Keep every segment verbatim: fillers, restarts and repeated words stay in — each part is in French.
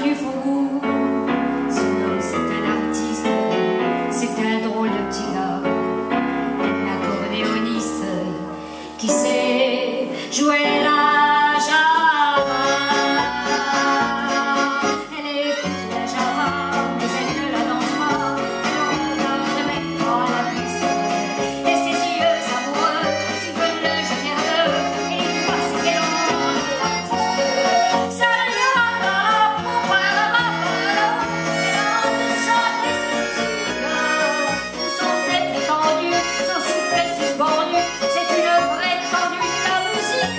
du faubourg. Son homme c'est un artiste, c'est un drôle de petit gars, un accordéoniste qui sait jouer la java. Elle écoute la java, mais elle ne la danse pas. Elle regarde même pas la piste, et ses yeux amoureux, s'ils veulent le jeter à l'heure, et il croit c'est qu'elle rend l'artiste. Ça lui va pas, pour pas la papalo, elle a envie de chanter cette musique. Tout son tête étendu, son soufflet suspendu, c'est une vraie tendue de la musique.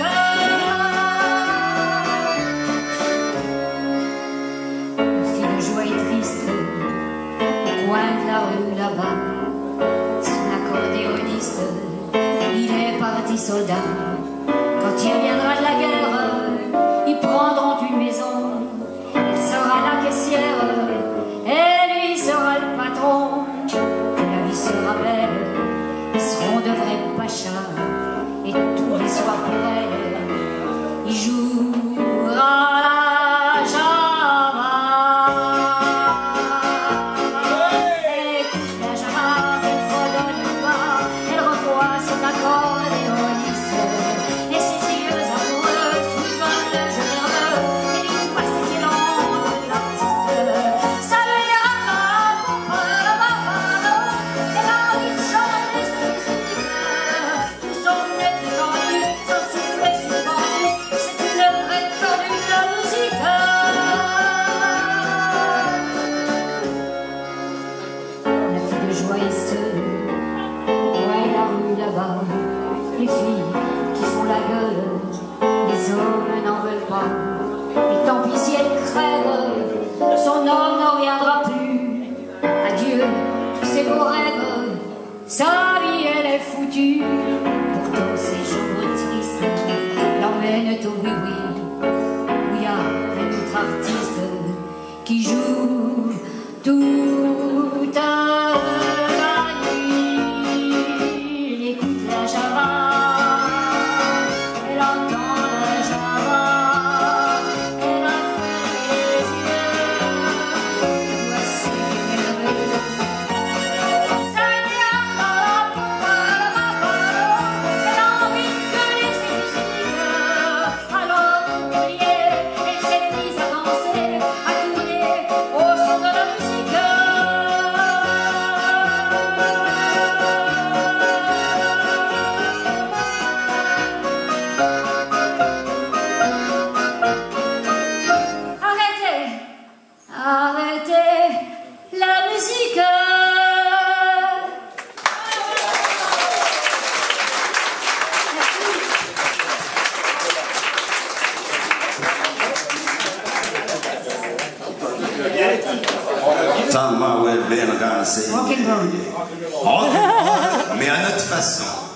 Une fille de joie et triste, au coin de la rue là-bas, son accordéoniste, il est parti soldat. Quand il reviendra de la guerre, ils prendront une maison, elle sera la caissière, et lui sera le patron. La vie sera belle, ils seront de vrais pachas, et tous les soirs pour elle, il jouera la java. Elle écoute la java, elle fredonne le bas, elle revoit son accordéoniste, et ses yeux amoureux souvent le jeu nerveux, et il voit ses guirlandes de l'artiste. Ça lui ira pas, pour pas la papalo, elle a envie de chanter cette musique. Tout son nez étendu, son soufflet suspendu, c'est une vraie tendue de la musique. La fille de joyeuse, au coin de la rue là-bas, les filles qui font la gueule, les hommes n'en veulent pas. Et tant pis si elle crève, son homme ne reviendra plus. Adieu, tous ces beaux rêves, sa vie elle est foutue. Pourtant ces chambres tristes l'emmènent au oui-oui, où il y a un autre artiste qui joue toute la nuit. Il écoute la java, elle entend la java, elle a fait les yeux, voici merveilleux. Ça lui a pas pour pas la papalo, elle a envie de gueuler ses musiques. Alors pour crier, elle s'est mise à danser, à tourner au son de la musique. Arrêtez, arrêtez la musique. Talking about where Ben a gonna say. Rock and roll. Rock and roll, mais à notre façon.